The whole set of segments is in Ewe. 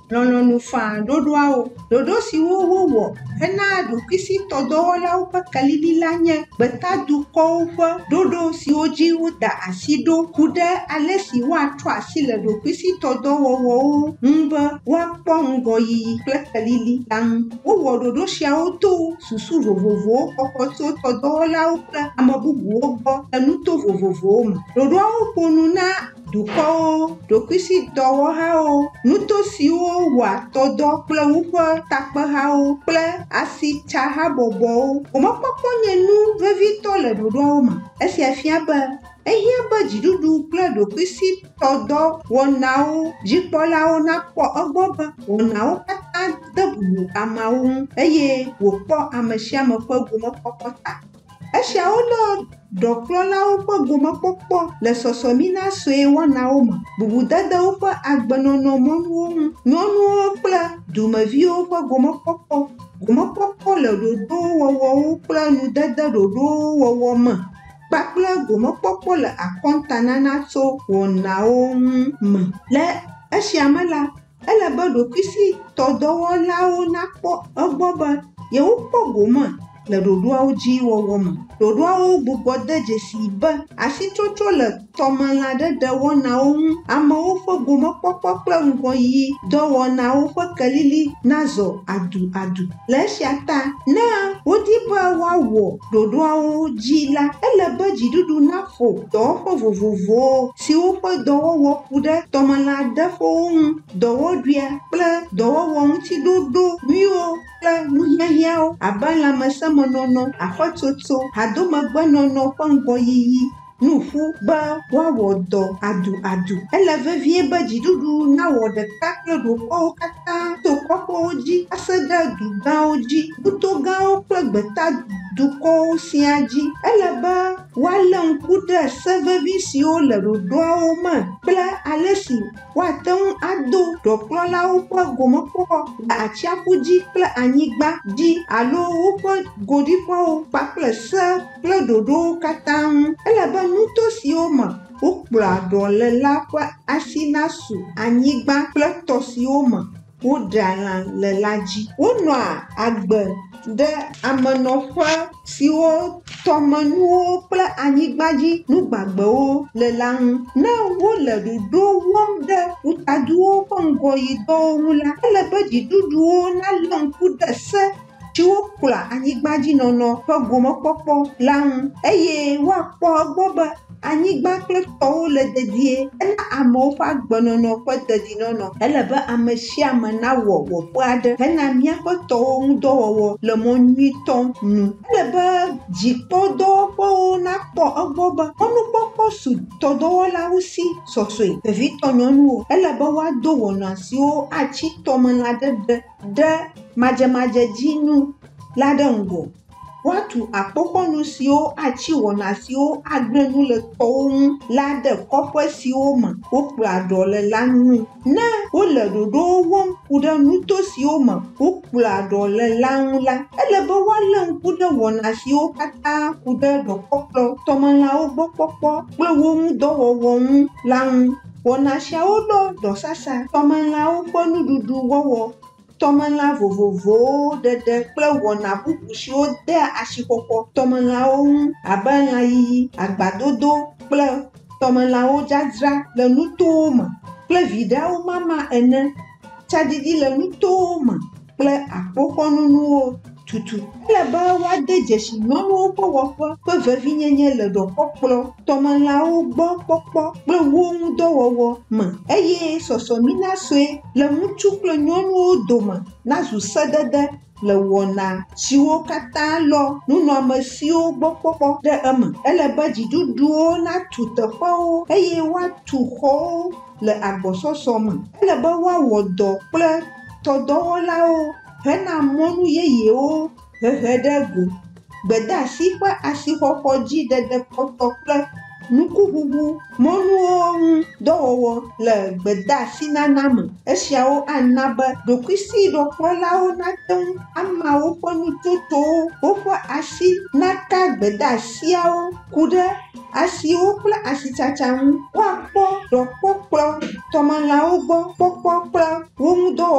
lɔlɔ̃nufa ɖoɖoawo. Ɖoɖo siwo wowɔ hena ɖokuisitɔdɔwɔlawo ƒe kalili la nye gbetadukɔwo ƒe ɖoɖo siwo dzi woda asi ɖo ku ɖe ale si woatrɔ asi le ɖokuisitɔdɔwɔwɔwo ŋu be woakpɔ ŋgɔyiyi kple kalili la ŋu. Wowɔ ɖoɖo siawo to susu vovovowo xɔxɔ tso tɔdɔwɔlawo kple ame bubuwo gbɔ le nuto vovovowo me. Ɖoɖoawo ƒo nu na dukɔwo, ɖokuisidɔwɔhawo, nuto siwo wɔa tɔdɔ kple woƒe takpehawo kple asitsahabɔbɔwo. Gomekpɔkpɔ nye nu vevitɔ le ɖoɖoawo me. Esia fia be ehiã be dziɖuɖu kple ɖokuisitɔdɔ wɔnawo dzikpɔlawo nakpɔ egbɔ be wɔnawo katã de bubu ameawo ŋu eye wòkpɔ ame sia ame ƒe gomekpɔkpɔ ta. Esiawo lé ɖɔkplɔlawo ƒe gomekpɔkpɔ le sɔsɔmina sue wɔnawo me, bubudedewo ƒe agbenɔnɔ mɔnuwo ŋu, nyɔnuwo kple dumeviwo ƒe gomekpɔkpɔ. Gomekpɔkpɔ le ɖoɖo wɔwɔwo kple nudede ɖoɖowo wɔwɔ me kpakple gomekpɔkpɔ le akɔntanana tso wɔnawo ŋu me. Le esia me la, ele be ɖokuisitɔdɔwɔlawo nakpɔ egbɔ be yewokpɔ gome le ɖoɖoawo dzi wɔwɔ me. Ɖoɖoawo gbugbɔ de dzesi be asitsotso le tɔmelãɖeɖe wɔnawo ŋu. Amewo ƒe gomekpɔkpɔ kple ŋgɔyiyi dɔwɔnawo ƒe kelili nazɔ aduadu. Le esia ta, ne wodi be woawɔ ɖoɖoawo dzi la, ele be dziɖuɖu naƒo dɔwɔƒe vovovowo siwo ƒe dɔwɔwɔ ku ɖe tɔmelãɖeƒewo ŋu, dɔwɔɖuia kple dɔwɔwɔ ŋutiɖoɖo nyuiwo kple nuhiahiãwo abe lãmesẽmenɔnɔ, aƒetsotso, hadomegbenɔnɔ ƒe ŋgɔyiyi nuƒu be woawɔ dɔ aduadu. Ele vevie be dziɖuɖu nawɔ ɖeka kple ɖokuawo katã to kɔƒewo dzi ase ɖe du gãwo dzi, nuto gãwo kple gbetadukɔwo siaa dzi. Ele be woalé ŋku ɖe se vevi siwo le ɖoɖoawo me kple ale si woate ŋu ado ɖɔkplɔlawo ƒe gomekpɔkpɔ le atsiaƒu dzi kple anyigba dzi alo woƒe godiƒewo kpakple se kple ɖoɖowo katã ŋu. Ele be nuto siwo me wokplɔa ɖɔ le la ƒe asi nasu anyigba kple tɔ siwo me woɖea lã le la dzi. Wonɔa agbe ɖe amenɔƒe siwo tɔmenuwo kple anyigbadzi nugbagbewo le la ŋu. Ne wole ɖoɖo wɔm ɖe ƒutaduwo ƒe ŋgɔyidɔwo ŋu la, ele be dziɖuɖuwo nalé ŋku ɖe se siwo kplɔa anyigbadzinɔnɔ ƒe gomekpɔkpɔ la ŋu eye woakpɔ egbɔ be anyigba kple tɔwo le dedie ena amewo ƒe agbenɔnɔ ƒe dedinɔnɔ. Ele be ame sia ame nawɔ wɔƒe aɖe hena míaƒe tɔwo ŋu dɔ wɔwɔ le mɔ nyuitɔ nu. Ele be dzikpɔdɔwɔƒewo nakpɔ egbɔ be mɔnukpɔkpɔ su tɔdɔwɔlawo si sɔsɔe vevitɔ nyɔnuwo. Ele be woado wɔna siwo atsi tɔmelãɖeɖe ɖe madzemadzedzinu la ɖe ŋgɔ. Woatu akpoxɔnu siwo atsi wɔna siwo agblẽ nu le tɔwo ŋu la ɖe kɔƒe siwo me wokplɔa ɖɔ le la ŋu. Ne wole ɖoɖowo wɔm ku ɖe nuto siwo me wokplɔa ɖɔ le la ŋu la, ele be woalé ŋku ɖe wɔna siwo katã ku ɖe ɖɔkpɔkplɔ, tɔmelãwo gbɔ kpɔkpɔ kple wo ŋu dɔwɔwɔ ŋu la ŋu. Wɔna siawo ɖo ɖɔsasa, tɔmelãwo ƒe nuɖuɖu wɔwɔ, tɔmelã vovovowo ɖeɖe kple wɔna bubu siwo dea asixɔxɔ tɔmelãwo ŋu abe lãyiyi, agbadodo kple tɔmelãwo dzadzra le nutowo me kple viɖeawo mama ene. Tsaɖiɖi le nutowo me kple akpoxɔnuwo tutu. Ele be woade dzesi nyɔnuwo ƒe wɔƒe ƒe vevinyenye le ɖɔkpɔkplɔ, tɔmelãwo gbɔ kpɔkpɔ kple wo ŋu dɔwɔwɔ me eye sɔsɔmina sue le ŋutsu kple nyɔnuwo dome nazu sedede le wɔna siwo katã lɔ nunɔamesiwo gbɔ kpɔkpɔ ɖe eme. Ele be dziɖuɖuwo natu teƒewo eye woatu xɔwo le agbɔsɔsɔ me. Ele be woawɔ dɔ kple tɔdɔwɔlawo hena mɔnu yeyewo hehe ɖe go. Gbedeasi ƒe asixɔxɔ dzi ɖeɖe kpɔtɔ kple nukuʋuʋu mɔnuwo ŋu dɔwɔwɔ le gbedeasinana me. Esiawo ana be ɖokuisidɔkplɔlawo nate ŋu ama woƒe nutsotsowo, woƒe asi naka gbedeasiawo ku ɖe asiwo kple asitsatsa ŋu. Woakpɔ ɖɔkpɔkplɔ tɔmelãwo gbɔ kpɔkpɔ kple wo ŋu dɔwɔwɔ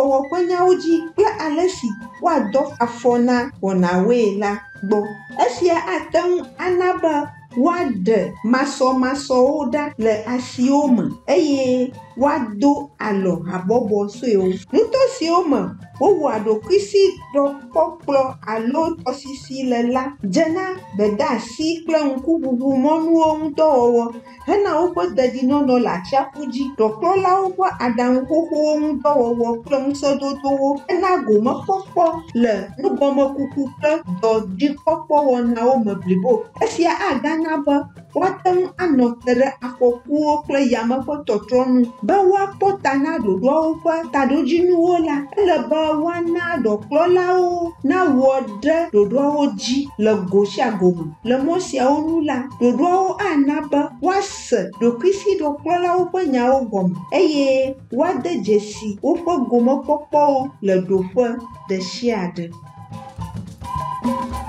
dɔwɔwɔ ƒe nyawo dzi kple ale si woadɔ afɔ na wɔnawoe la gbɔ. Esia ate ŋu ana be woaɖe masɔmasɔwo ɖa le asiwo me eye woado alɔ habɔbɔ suewo. Nuto siwo me wowɔa ɖokuisidɔkpɔkplɔ alo tɔsisi le la dzena gbedeasi kple ŋkuŋuŋumɔnuwo ŋu dɔwɔwɔ hena woƒe dedinɔnɔ le atsiaƒu dzi. Ɖɔkplɔlawo ƒe aɖaŋu xoxowo ŋu dɔwɔwɔ kple ŋusẽdodowo hena gomekpɔkpɔ le nugɔmekuku kple dɔdzikpɔkpɔ wɔnawo me blibo. Esia agana be woate ŋu anɔ te ɖe afɔkuwo kple yame ƒe tɔtrɔnu. Be woakpɔ ta na ɖoɖoawo ƒe taɖodzinuwo la, ele be woana ɖɔkplɔlawo nawɔ ɖe ɖoɖoawo dzi le go sia go me. Le mɔ siawo nu la, ɖoɖoawo ana be woase ɖokuisidɔkplɔlawo ƒe nyawo gɔme eye woade dzesi woƒe gomekpɔkpɔwo le ɖoƒe ɖe sia ɖe.